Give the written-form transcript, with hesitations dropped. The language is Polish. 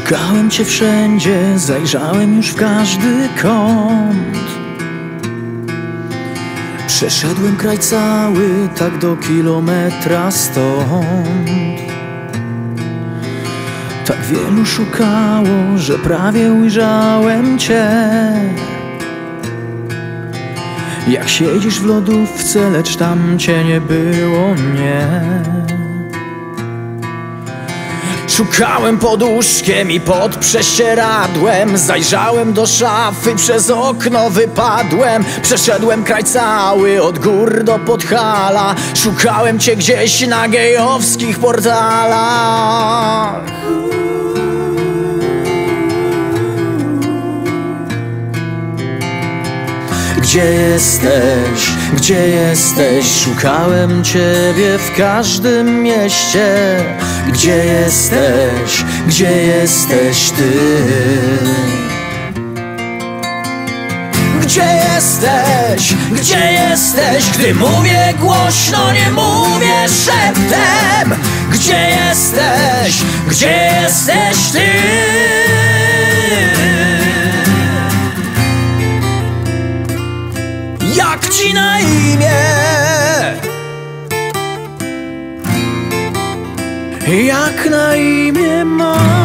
Szukałem cię wszędzie, zajrzałem już w każdy kąt. Przeszedłem kraj cały, tak do kilometra stąd. Tak wielu szukało, że prawie ujrzałem cię. Jak siedzisz w lodówce, lecz tam cię nie było, nie. Szukałem pod łóżkiem i pod prześcieradłem. Zajrzałem do szafy, przez okno wypadłem. Przeszedłem kraj cały, od gór do Podhala. Szukałem cię gdzieś na gejowskich portalach. Gdzie jesteś? Gdzie jesteś? Szukałem ciebie w każdym mieście. Gdzie jesteś? Gdzie jesteś ty? Gdzie jesteś? Gdzie jesteś? Gdy mówię głośno, nie mówię szeptem. Gdzie jesteś? Gdzie jesteś ty? Jak ci na imię? Jak na imię masz?